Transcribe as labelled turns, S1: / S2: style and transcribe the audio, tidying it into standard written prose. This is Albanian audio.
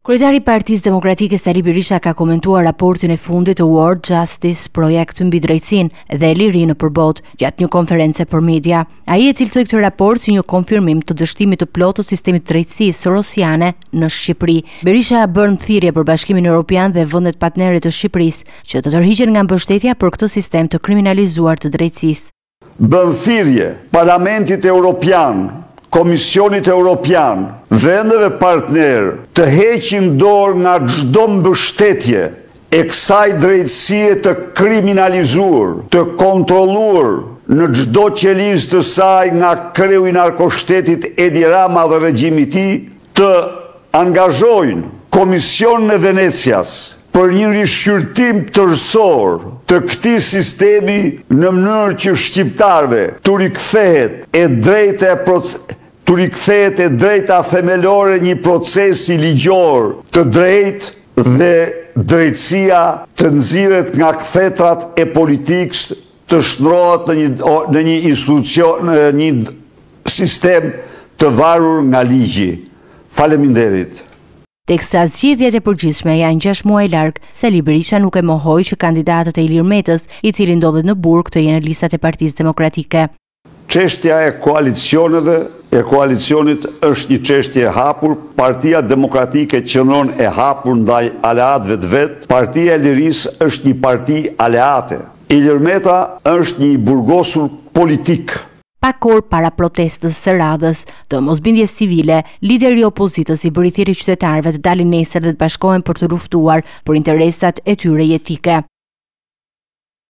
S1: Kryetari i Partisë Demokratike Sali Berisha ka komentuar raportin e fundit të World Justice Project mbi drejtsinë dhe lirinë nëpër botë gjatë një konference për media. Ai e cilësoi këtë raport si një konfirmim të dështimit të plotë të sistemit të drejtësisë sorosiane në Shqipëri. Berisha bën thirrje për Bashkimin Evropian dhe vendet partnere të Shqipërisë që të tërhiqen nga mbështetja për këtë sistem të kriminalizuar të drejtësisë.
S2: Bën thirrje Parlamentit Evropian, Komisionit Evropian, vendeve partner të heqin dorë nga çdo mbështetje e kësaj drejtësie të kriminalizuar, të kontrolluar në çdo qelizë të saj nga kreu i narkoshtetit Edi Rama dhe regjimi i tij, të angazhojnë Komisionin e Venecias për një rishqyrtim tërësor të këtij sistemi në mënyrë që shqiptarëve të rikthehet e drejta themelore një procesi ligjor të drejtë dhe drejtësia të nxirret nga kthetrat e politikës, të shndrohet në një institucion, në një sistem të varur nga ligji. Faleminderit.
S1: Teksa zgjedhjet e përgjithshme janë 6 muaj larg, Sali Berisha nuk e mohoi që kandidatët e Ilir Metës, i cili ndodhet në burg, të jenë në listat e Partisë Demokratike.
S2: Çështja e koalicionit është një çështje e hapur. Partia Demokratike qëndron e hapur ndaj aleatëve të vet. Partia e Lirisë është një parti aleate. Ilir Meta është një burgosur politik.
S1: Pak orë para protestës së radhës të mosbindjes civile, lideri i opozitës i bëri thirrje qytetarëve të dalin nesër dhe të bashkohen për të luftuar për interesat e tyre jetike.